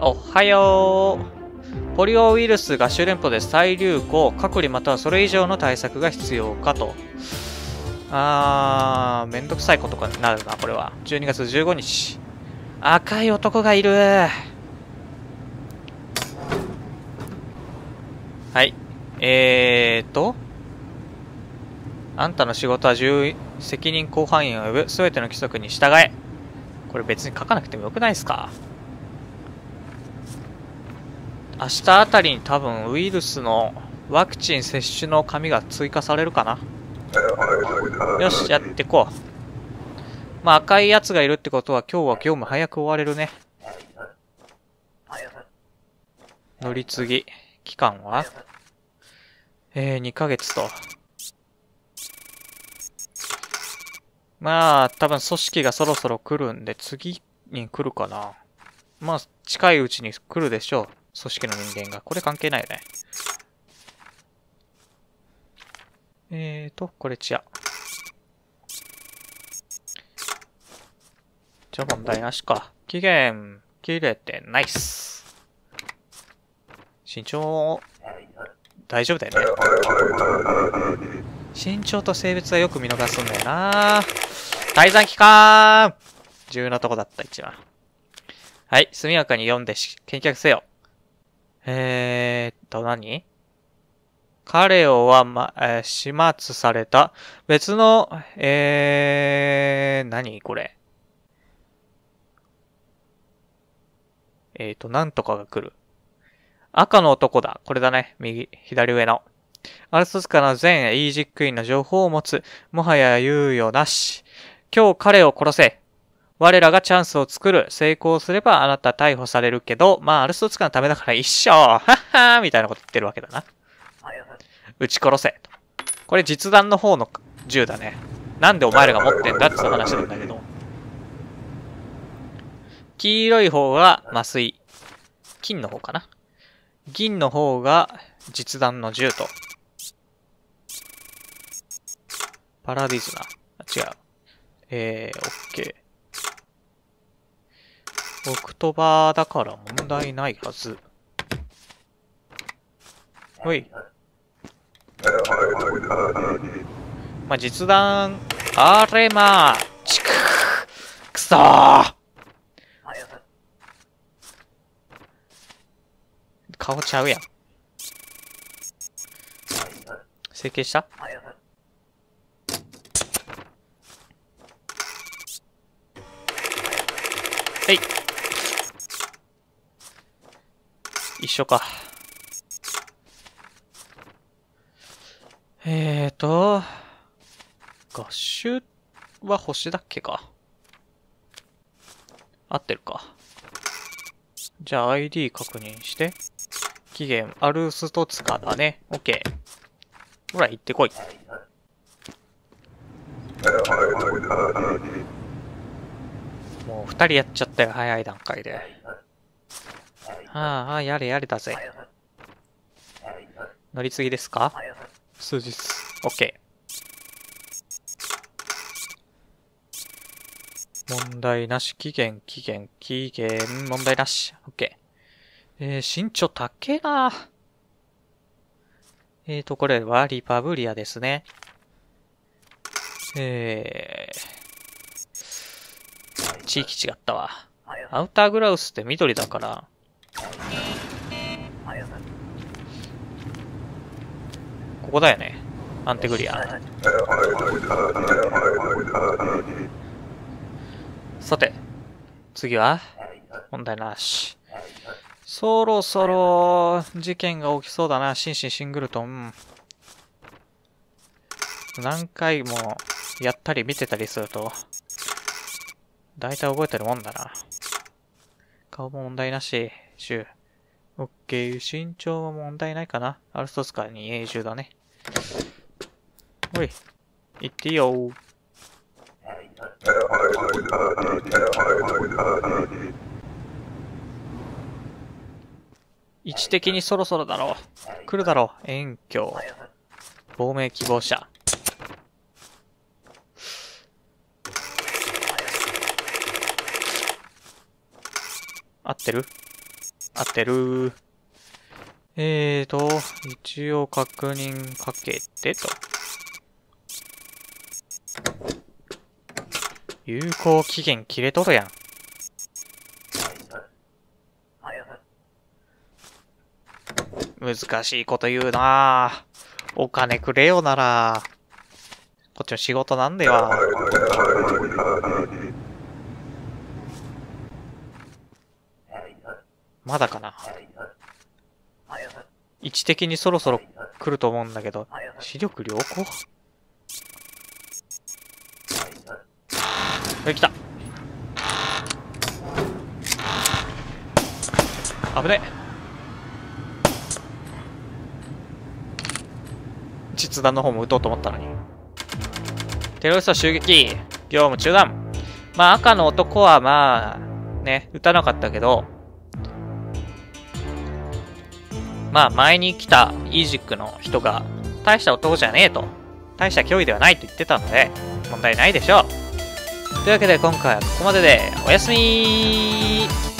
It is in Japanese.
おはよう。ポリオウイルスが主連邦で再流行、隔離またはそれ以上の対策が必要かと。めんどくさいことかになるな、これは。12月15日。赤い男がいる。はい。あんたの仕事は責任広範囲を及ぶ全ての規則に従え。これ別に書かなくてもよくないですか？明日あたりに多分ウイルスのワクチン接種の紙が追加されるかな。よし、やってこう。まあ赤いやつがいるってことは今日は業務早く終われるね。乗り継ぎ。期間は2ヶ月と。まあ、多分組織がそろそろ来るんで、次に来るかな。まあ、近いうちに来るでしょう。組織の人間が。これ関係ないよね。これチア。じゃあ問題なしか。期限切れてナイス。身長、大丈夫だよね。身長と性別はよく見逃すんだよな。滞在期間重要なとこだった、一番。はい、速やかに読んで見客せよ。何？彼をは、始末された。別の、何これ。なんとかが来る。赤の男だ。これだね。左上の。アルストスカの全イージックインの情報を持つ。もはや猶予なし。今日彼を殺せ。我らがチャンスを作る。成功すればあなた逮捕されるけど、まあアルストスカのためだから一緒。はっはーみたいなこと言ってるわけだな。撃ち殺せ。これ実弾の方の銃だね。なんでお前らが持ってんだって話なんだけど。黄色い方が麻酔。金の方かな。銀の方が実弾の銃と。パラディズナ。違う。オッケー。オクトバーだから問題ないはず。ほい。まあ、実弾、あれまあ、くそー顔ちゃうやん。整形した？はい。一緒か。合衆は星だっけか。合ってるか。じゃあ ID 確認して。期限、アルストツカだね。OK。ほら、行ってこい。もう二人やっちゃったよ、早い段階で。やれやれだぜ。乗り継ぎですか？数日。OK。問題なし。期限、問題なし。OK。身長高えな。これはリパブリアですね。地域違ったわ。アウターグラウスって緑だから。ここだよね。アンテグリア。さて、次は問題なし。そろそろ事件が起きそうだな。シングルトン。何回もやったり見てたりすると、だいたい覚えてるもんだな。顔も問題なし。オッケー。身長も問題ないかな。アルストスカに永住だね。おい。行っていいよ。位置的にそろそろだろう。来るだろう。遠距。亡命希望者。合ってる？ 合ってる。一応確認かけてと。有効期限切れとるやん。難しいこと言うなぁ。お金くれよなら。こっちの仕事なんでよ。まだかな。位置的にそろそろ来ると思うんだけど、視力良好？来た。危ね。実弾の方も撃とうと思ったのに。テロリスト襲撃。業務中断。まあ赤の男はまあ、ね、撃たなかったけど、まあ前に来たイージックの人が大した男じゃねえと、大した脅威ではないと言ってたので問題ないでしょう。というわけで今回はここまででおやすみー。